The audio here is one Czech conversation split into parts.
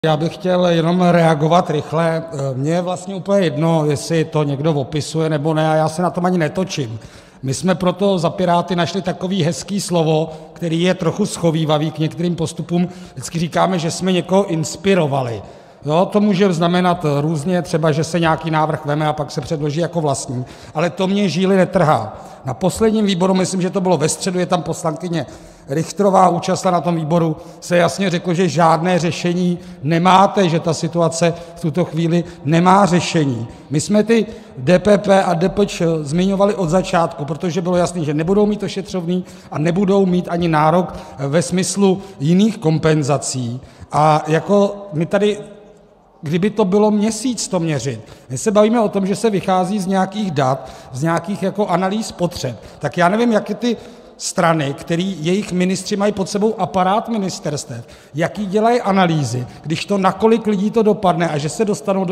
Já bych chtěl jenom reagovat rychle. Mně je vlastně úplně jedno, jestli to někdo opisuje, nebo ne, a já se na tom ani netočím. My jsme proto za Piráty našli takové hezké slovo, které je trochu shovívavý k některým postupům. Vždycky říkáme, že jsme někoho inspirovali. Jo, to může znamenat různě, třeba že se nějaký návrh vezme a pak se předloží jako vlastní, ale to mě žíly netrhá. Na posledním výboru, myslím, že to bylo ve středu, je tam poslankyně Richterová účastna na tom výboru, se jasně řeklo, že žádné řešení nemáte, že ta situace v tuto chvíli nemá řešení. My jsme ty DPP a DPČ zmiňovali od začátku, protože bylo jasné, že nebudou mít ošetřovný a nebudou mít ani nárok ve smyslu jiných kompenzací. A jako my tady, kdyby to bylo měsíc to měřit, my se bavíme o tom, že se vychází z nějakých dat, z nějakých jako analýz potřeb, tak já nevím, jak ty strany, které jejich ministři mají pod sebou aparát ministerstev, jaký dělají analýzy, když to na kolik lidí to dopadne a že se dostanou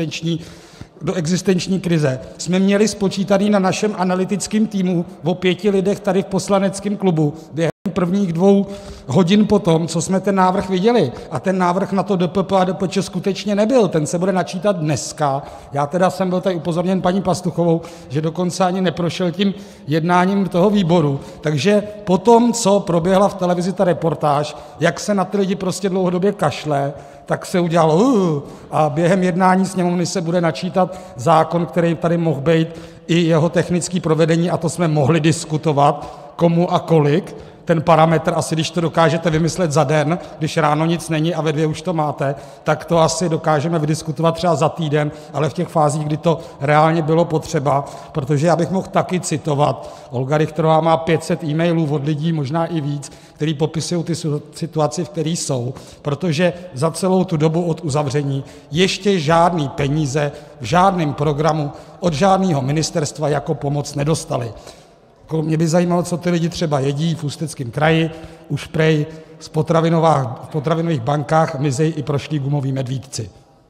do existenční krize, jsme měli spočítaný na našem analytickém týmu o 5 lidech tady v poslaneckém klubu během prvních 2 hodin po tom, co jsme ten návrh viděli. A ten návrh na to DPP a DPČ skutečně nebyl, ten se bude načítat dneska. Já teda jsem byl tady upozorněn paní Pastuchovou, že dokonce ani neprošel tím jednáním toho výboru. Takže po tom, co proběhla v televizi ta reportáž, jak se na ty lidi prostě dlouhodobě kašle, tak se udělalo a během jednání Sněmovny se bude načítat zákon, který tady mohl být, i jeho technické provedení, a to jsme mohli diskutovat, komu a kolik. Ten parametr asi, když to dokážete vymyslet za den, když ráno nic není a ve 2 už to máte, tak to asi dokážeme vydiskutovat třeba za týden, ale v těch fázích, kdy to reálně bylo potřeba, protože já bych mohl taky citovat. Olga Richterová má 500 e-mailů od lidí, možná i víc, kteří popisují ty situaci, v které jsou, protože za celou tu dobu od uzavření ještě žádný peníze v žádném programu od žádného ministerstva jako pomoc nedostali. Mě by zajímalo, co ty lidi třeba jedí v Ústeckém kraji, už prej v potravinových bankách mizejí i prošlí gumoví medvídci.